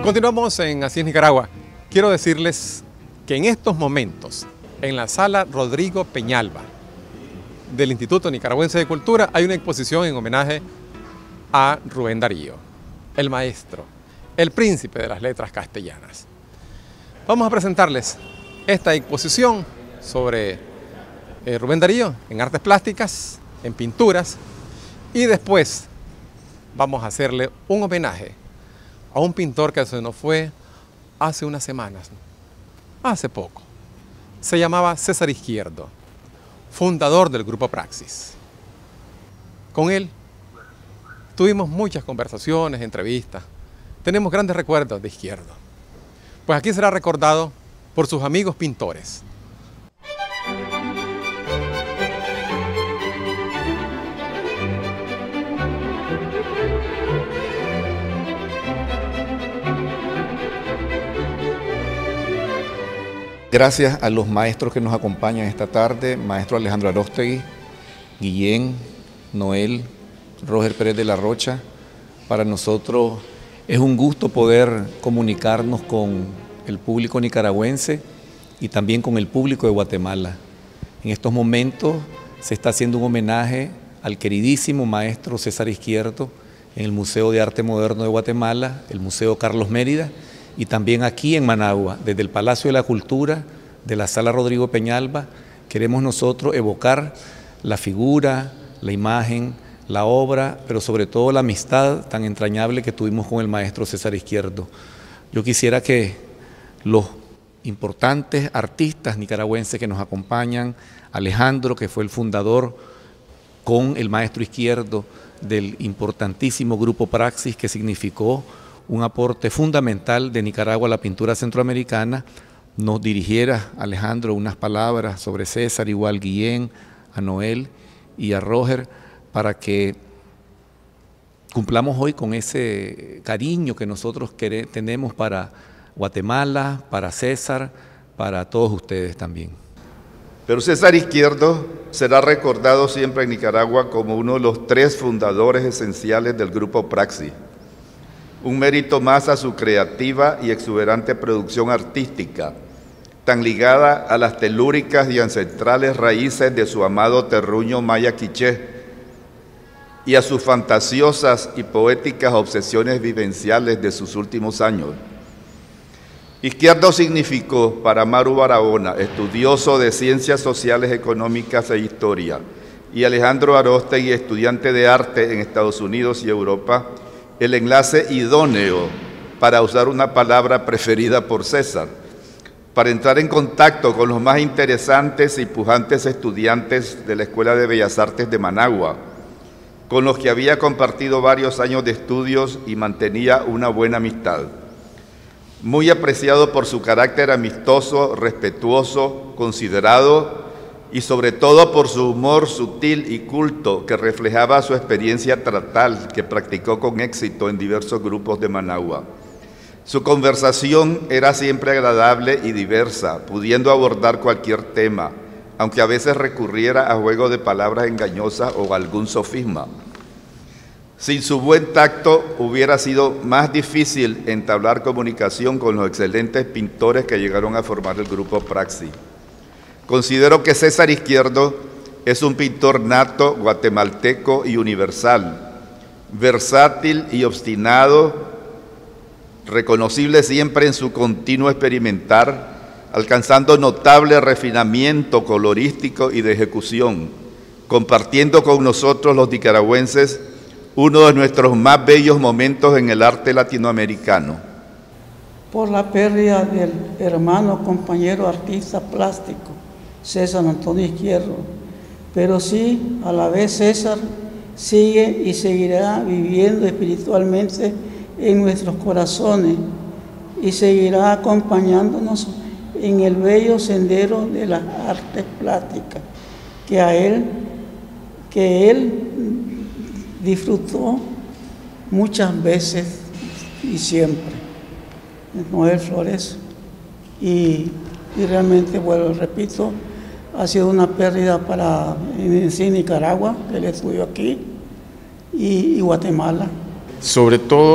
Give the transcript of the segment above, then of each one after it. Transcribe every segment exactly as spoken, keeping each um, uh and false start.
Continuamos en Así es Nicaragua. Quiero decirles que en estos momentos, en la sala Rodrigo Peñalba del Instituto Nicaragüense de Cultura, hay una exposición en homenaje a Rubén Darío, el maestro, el príncipe de las letras castellanas. Vamos a presentarles esta exposición sobre eh, Rubén Darío en artes plásticas, en pinturas, y después vamos a hacerle un homenaje a un pintor que se nos fue hace unas semanas, hace poco. Se llamaba César Izquierdo, fundador del Grupo Praxis. Con él tuvimos muchas conversaciones, entrevistas. Tenemos grandes recuerdos de Izquierdo. Pues aquí será recordado por sus amigos pintores. Gracias a los maestros que nos acompañan esta tarde, maestro Alejandro Aróstegui, Guillén, Noel, Roger Pérez de la Rocha. Para nosotros es un gusto poder comunicarnos con el público nicaragüense y también con el público de Guatemala. En estos momentos se está haciendo un homenaje al queridísimo maestro César Izquierdo en el Museo de Arte Moderno de Guatemala, el Museo Carlos Mérida, y también aquí en Managua, desde el Palacio de la Cultura, de la Sala Rodrigo Peñalba, queremos nosotros evocar la figura, la imagen, la obra, pero sobre todo la amistad tan entrañable que tuvimos con el maestro César Izquierdo. Yo quisiera que los importantes artistas nicaragüenses que nos acompañan, Alejandro, que fue el fundador con el maestro Izquierdo del importantísimo Grupo Praxis, que significó un aporte fundamental de Nicaragua a la pintura centroamericana, nos dirigiera, Alejandro, unas palabras sobre César, igual Guillén, a Noel y a Roger, para que cumplamos hoy con ese cariño que nosotros queremos, tenemos para Guatemala, para César, para todos ustedes también. Pero César Izquierdo será recordado siempre en Nicaragua como uno de los tres fundadores esenciales del Grupo Praxis. Un mérito más a su creativa y exuberante producción artística, tan ligada a las telúricas y ancestrales raíces de su amado terruño maya quiché y a sus fantasiosas y poéticas obsesiones vivenciales de sus últimos años. Izquierdo significó para Maru Barahona, estudioso de Ciencias Sociales, Económicas e Historia, y Alejandro Aróstegui, estudiante de arte en Estados Unidos y Europa, el enlace idóneo, para usar una palabra preferida por César, para entrar en contacto con los más interesantes y pujantes estudiantes de la Escuela de Bellas Artes de Managua, con los que había compartido varios años de estudios y mantenía una buena amistad. Muy apreciado por su carácter amistoso, respetuoso, considerado, y sobre todo por su humor sutil y culto que reflejaba su experiencia teatral que practicó con éxito en diversos grupos de Managua. Su conversación era siempre agradable y diversa, pudiendo abordar cualquier tema, aunque a veces recurriera a juego de palabras engañosas o algún sofisma. Sin su buen tacto hubiera sido más difícil entablar comunicación con los excelentes pintores que llegaron a formar el Grupo Praxis. Considero que César Izquierdo es un pintor nato, guatemalteco y universal, versátil y obstinado, reconocible siempre en su continuo experimentar, alcanzando notable refinamiento colorístico y de ejecución, compartiendo con nosotros los nicaragüenses uno de nuestros más bellos momentos en el arte latinoamericano. Por la pérdida del hermano, compañero, artista plástico, César Antonio Izquierdo, pero sí, a la vez César sigue y seguirá viviendo espiritualmente en nuestros corazones y seguirá acompañándonos en el bello sendero de las artes plásticas que a él, que él disfrutó muchas veces y siempre. Noel Flores, y, y realmente, bueno, repito, ha sido una pérdida para en sí Nicaragua, que él estudió aquí, y, y Guatemala. Sobre todo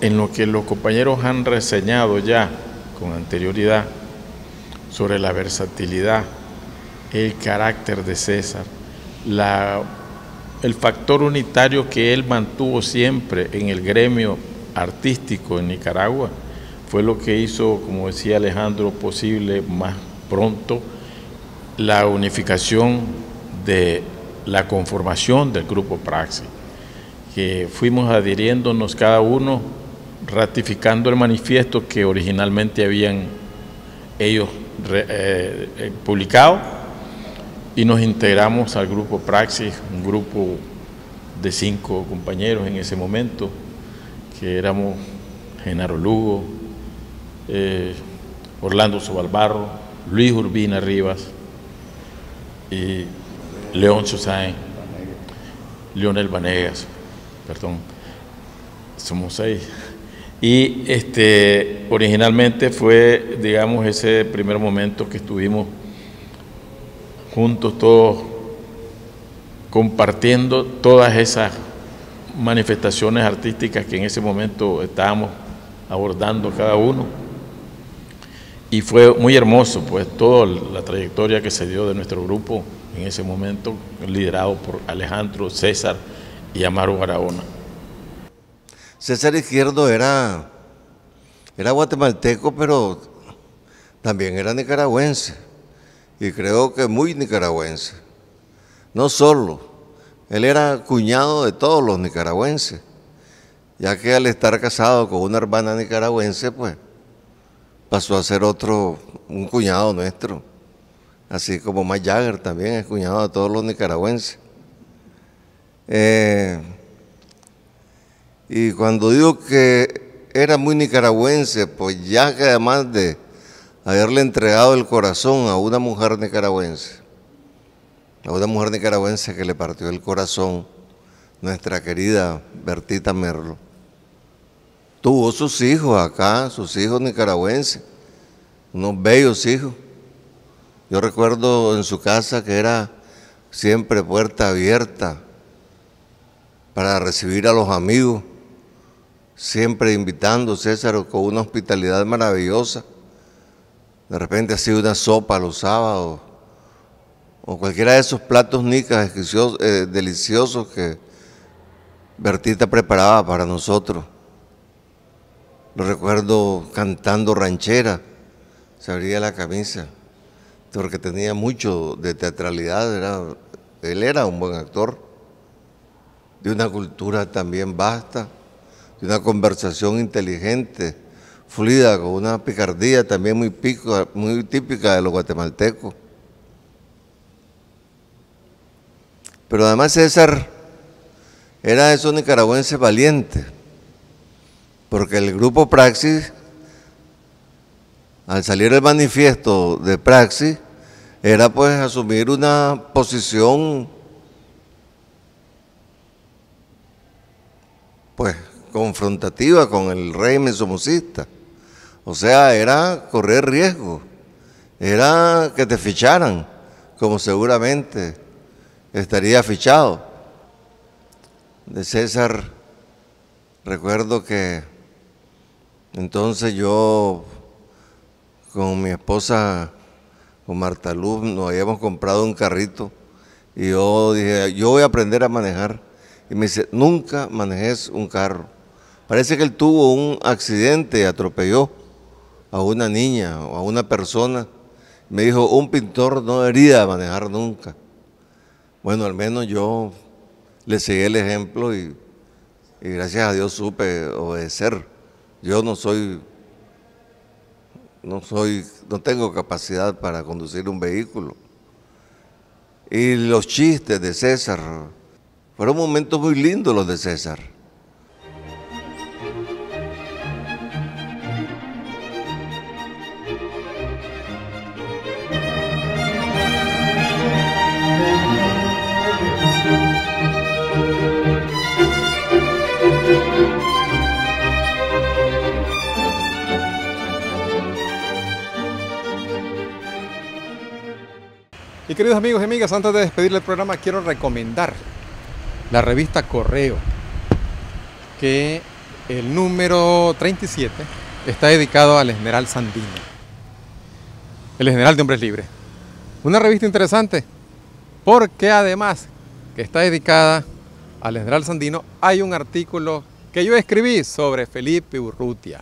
en lo que los compañeros han reseñado ya con anterioridad sobre la versatilidad, el carácter de César, la, el factor unitario que él mantuvo siempre en el gremio artístico en Nicaragua, fue lo que hizo, como decía Alejandro, posible más pronto la unificación de la conformación del Grupo Praxis, que fuimos adhiriéndonos cada uno, ratificando el manifiesto que originalmente habían ellos re, eh, eh, publicado, y nos integramos al Grupo Praxis, un grupo de cinco compañeros en ese momento, que éramos Genaro Lugo, eh, Orlando Sobalbarro, Luis Urbina Rivas y Leoncio Sáenz, Leonel Vanegas, perdón, somos seis. Y este, originalmente fue, digamos, ese primer momento que estuvimos juntos todos compartiendo todas esas manifestaciones artísticas que en ese momento estábamos abordando cada uno. Y fue muy hermoso, pues, toda la trayectoria que se dio de nuestro grupo en ese momento, liderado por Alejandro, César y Amaro Barahona. César Izquierdo era, era guatemalteco, pero también era nicaragüense, y creo que muy nicaragüense. No solo, él era cuñado de todos los nicaragüenses, ya que al estar casado con una hermana nicaragüense, pues, pasó a ser otro, un cuñado nuestro, así como Mike Jagger también es cuñado de todos los nicaragüenses. Eh, y cuando digo que era muy nicaragüense, pues ya que además de haberle entregado el corazón a una mujer nicaragüense, a una mujer nicaragüense que le partió el corazón, nuestra querida Bertita Merlo, tuvo sus hijos acá, sus hijos nicaragüenses, unos bellos hijos. Yo recuerdo en su casa que era siempre puerta abierta para recibir a los amigos, siempre invitando a César con una hospitalidad maravillosa. De repente hacía una sopa los sábados, o cualquiera de esos platos nicas eh, deliciosos que Bertita preparaba para nosotros. Lo recuerdo cantando ranchera, se abría la camisa, porque tenía mucho de teatralidad, era, él era un buen actor, de una cultura también vasta, de una conversación inteligente, fluida, con una picardía también muy, pico, muy típica de los guatemaltecos. Pero además César era de esos nicaragüenses valientes, porque el Grupo Praxis, al salir el manifiesto de Praxis, era pues asumir una posición pues confrontativa con el régimen somocista. O sea, era correr riesgo, era que te ficharan, como seguramente estaría fichado. De César recuerdo que entonces yo con mi esposa, con Marta Luz, nos habíamos comprado un carrito y yo dije, yo voy a aprender a manejar. Y me dice, nunca manejes un carro. Parece que él tuvo un accidente y atropelló a una niña o a una persona. Me dijo, un pintor no debería manejar nunca. Bueno, al menos yo le seguí el ejemplo y, y gracias a Dios supe obedecer. Yo no soy, no soy, no tengo capacidad para conducir un vehículo. Y los chistes de César, fueron momentos muy lindos los de César. Y queridos amigos y amigas, antes de despedirle el programa, quiero recomendar la revista Correo, que El número treinta y siete está dedicado al general Sandino, el general de Hombres Libres. Una revista interesante, porque además que está dedicada al general Sandino, hay un artículo que yo escribí sobre Felipe Urrutia,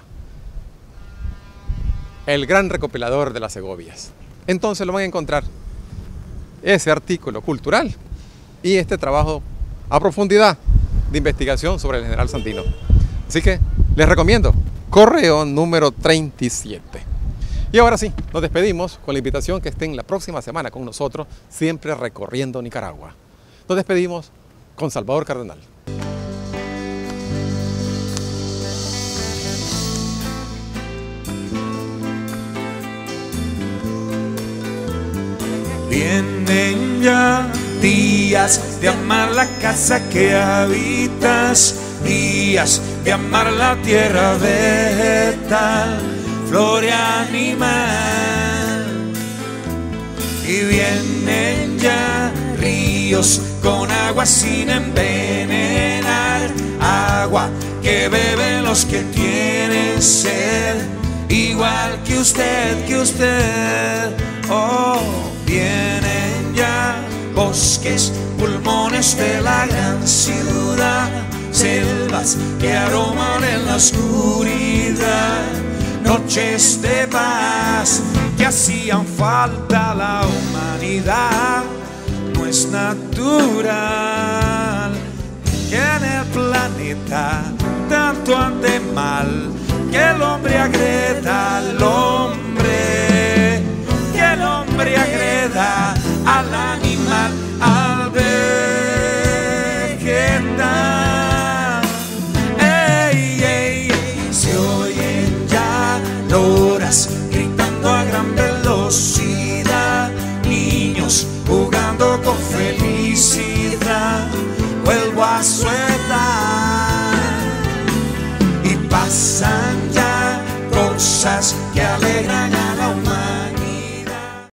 el gran recopilador de las Segovias. Entonces lo van a encontrar, ese artículo cultural y este trabajo a profundidad de investigación sobre el general Sandino. Así que les recomiendo correo número treinta y siete. Y ahora sí, nos despedimos con la invitación que estén la próxima semana con nosotros, siempre recorriendo Nicaragua. Nos despedimos con Salvador Cardenal. Vienen ya días de amar la casa que habitas, días de amar la tierra vegetal, flor y animal. Y vienen ya ríos con agua sin envenenar, agua que beben los que tienen sed, igual que usted, que usted. Oh, vienen ya bosques, pulmones de la gran ciudad, selvas que aroman en la oscuridad, noches de paz que hacían falta a la humanidad. No es natural que en el planeta tanto ande mal, que el hombre agreda al hombre, que el hombre agreda al animal, al vegetal. Ey, ey, ey, se oyen ya loras gritando a gran velocidad, niños jugando con felicidad. Vuelvo a su edad y pasan ya cosas que alegran